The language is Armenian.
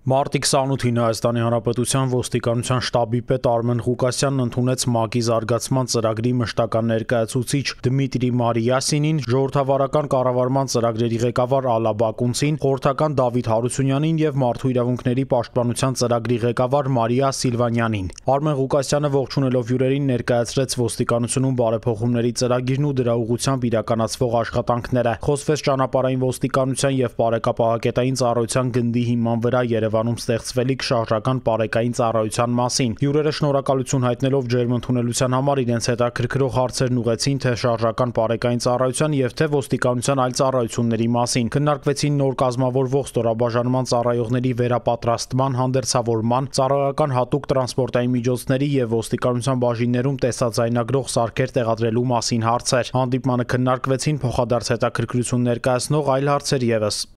Մարտի 28-ին Հայաստանի Հանրապետության ոստիկանության շտաբի պետ Արմեն Ղուկասյանն ընդունեց ՄԱԿ-ի զարգացման ծրագրի մշտական ներկայացուցիչ Դմիտրի Մարիասինին, ժողովրդավարական կառավարման ծրագրերի ղեկավար Ալա Բակունցին, խորհրդական Դավիթ Հարությունյանին և Մարդու իրավունքների պաշտպանության ծրագրի ղեկավար Մարիա Սիլվանյանին։ Արմեն Ղուկասյանը ողջունելով հյուրերին ներկայացրեց ոստիկանությունում բարեփոխումների ծրագիրն ու դրա ուղղությամբ իրականացվող աշխատանքները։ Խոսվեց ճանապարհային ոստիկանության և բարեկապահակետային ծառայության գնդի հիման վրա Երևանում ստեղծվելիք շարժական պարեկային ծառայության մասին։ Հյուրերը շնորհակալություն հայտնելով ջերմ ընդունելության համար իրենց հետաքրքրող հարցերն ուղղեցին թե շարժական պարեկային ծառայության և թե ոստիկանության այլ ծառայությունների մասին։ Քննարկվեցին նոր կազմավորվող ստորաբաժանման ծառայողների վերապատրաստման, հանդերձավորման, ծառայական հատուկ տրանսպորտային միջոցների և ոստիկանության բաժիններում տեսաձայնագրող սարքեր տեղադրելու մասին հարցեր։ Հանդիպմանը քննարկվեցին փոխադարձ հետաքրքրություն ներկայացնող այլ հարցեր ևս։